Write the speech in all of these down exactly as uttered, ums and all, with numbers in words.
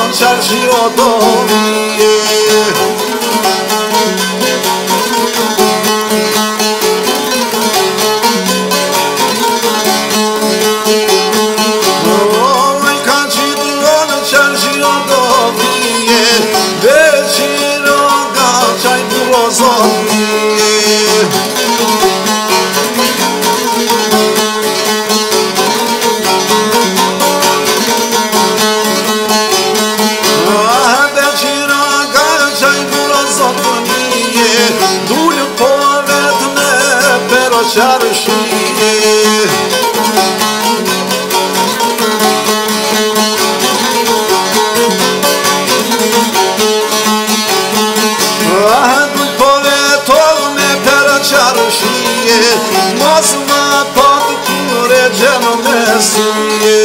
cer și o domnie. Oi, ca cidron cer și o domnie, deci roga ce-ai filozofie. Çarşıya Ah, du povetovne per çarşıya Mosma podkure cenomesiye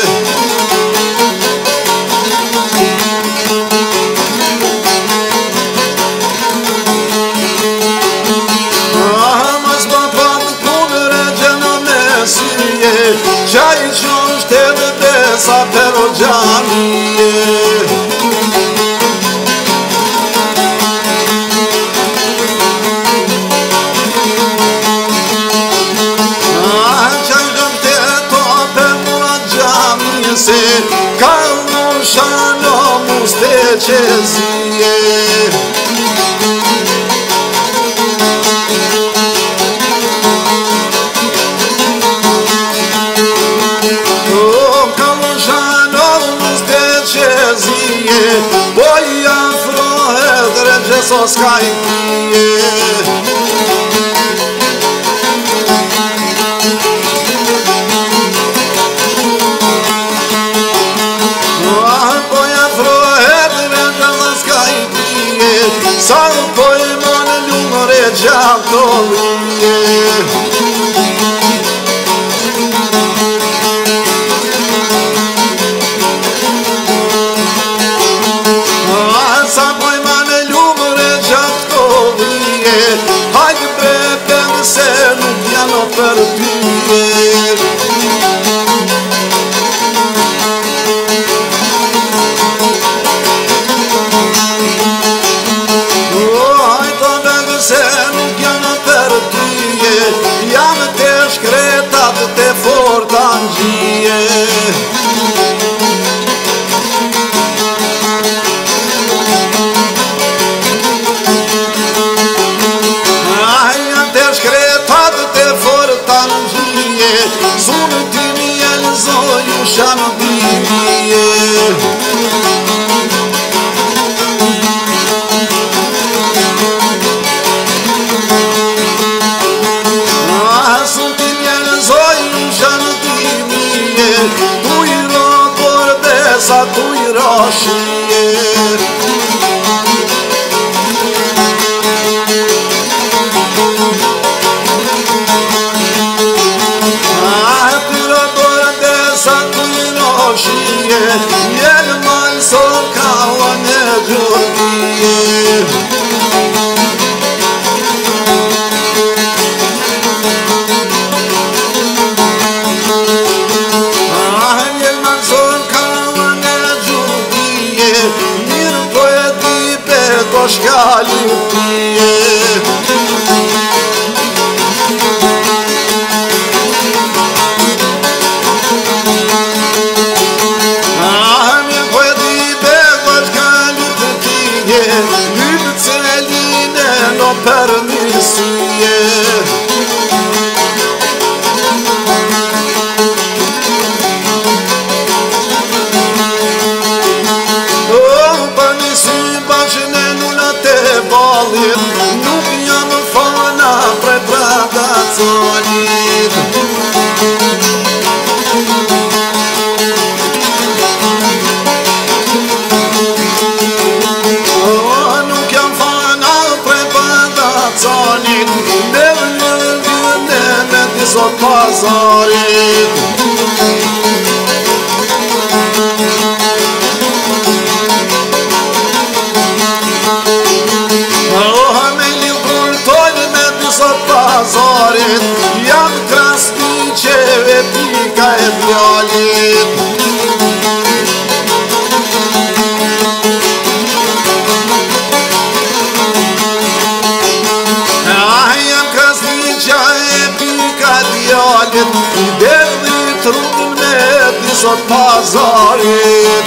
Çay çoş tevde saper o camiye Ah, çay çoş tevde o camiyesi Kalmış anamız teçeziye Boia frohe drege soskajnie Boia frohe drege soskajnie Sam pojman ljumore džavtovije Per tine Oh, hai tobe se nu chiamă per tine Iam te șcretat te fortangie Sunti-mi el zoiu și-am bine Ah, sunti-mi el zoiu și-am bine Tu-i robor de sa, tu-i roșie El mai sol ca o nebunie Ah, el mai sol ca o nebunie Mir poeti pe doșcaliutie Permisie Oh, permisie bacine nu la te volit Nu piam fana preprada zonit Pazarit Oamenii cultori mi-a s-o pazarit I-am krasnice epica e violit tot pazarit.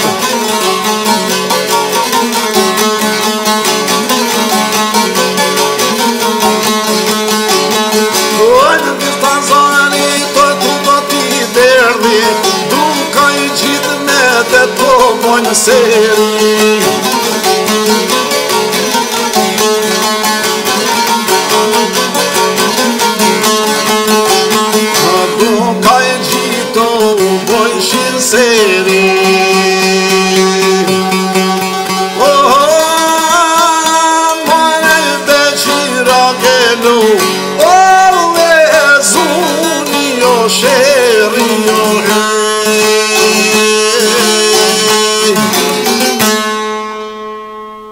Në pjesë pazarit, tot u tot i derdi, dum ka i qitë me të to mojnë seri. Ka e gjito u bojshin seri.